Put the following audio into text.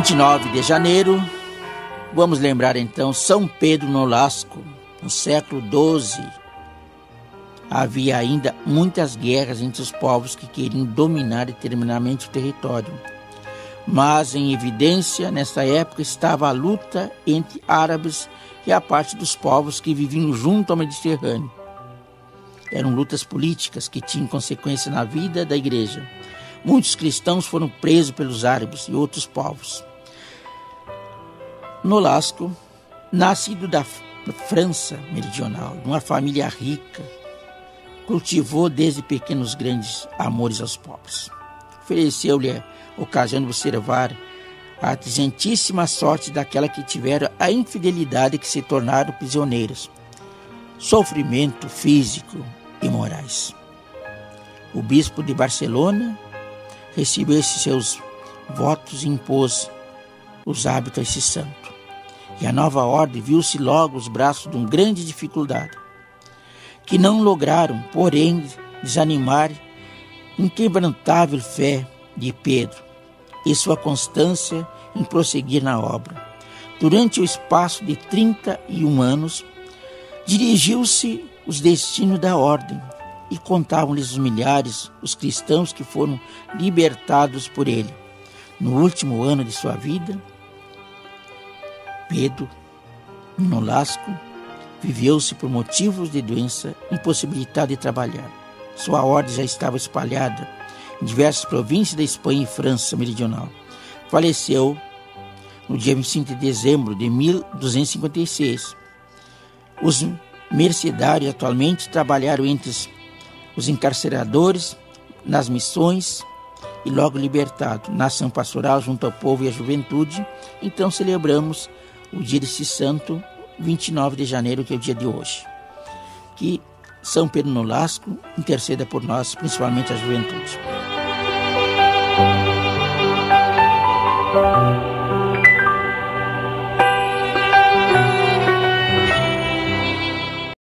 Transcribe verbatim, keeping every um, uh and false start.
vinte e nove de janeiro, vamos lembrar então São Pedro Nolasco. No século doze, havia ainda muitas guerras entre os povos que queriam dominar eternamente o território. Mas em evidência, nessa época, estava a luta entre árabes e a parte dos povos que viviam junto ao Mediterrâneo. Eram lutas políticas que tinham consequência na vida da igreja. Muitos cristãos foram presos pelos árabes e outros povos. Nolasco, nascido da França meridional, numa família rica, cultivou desde pequenos grandes amores aos pobres. Ofereceu-lhe a ocasião de observar a atingentíssima sorte daquela que tiveram a infidelidade que se tornaram prisioneiros, sofrimento físico e morais. O bispo de Barcelona recebeu esses seus votos e impôs os hábitos a esse santo. E a nova ordem viu-se logo os braços de uma grande dificuldade, que não lograram, porém, desanimar a inquebrantável fé de Pedro e sua constância em prosseguir na obra. Durante o espaço de trinta e um anos, dirigiu-se os destinos da ordem e contavam-lhes os milhares, os cristãos que foram libertados por ele. No último ano de sua vida, Pedro Nolasco viveu-se por motivos de doença, impossibilitado de trabalhar. Sua ordem já estava espalhada em diversas províncias da Espanha e França meridional. Faleceu no dia vinte e cinco de dezembro de mil duzentos e cinquenta e seis. Os mercedários atualmente trabalharam entre os encarceradores, nas missões e logo libertado, na ação pastoral junto ao povo e à juventude. Então celebramos o dia desse santo, vinte e nove de janeiro, que é o dia de hoje. Que São Pedro Nolasco interceda por nós, principalmente a juventude.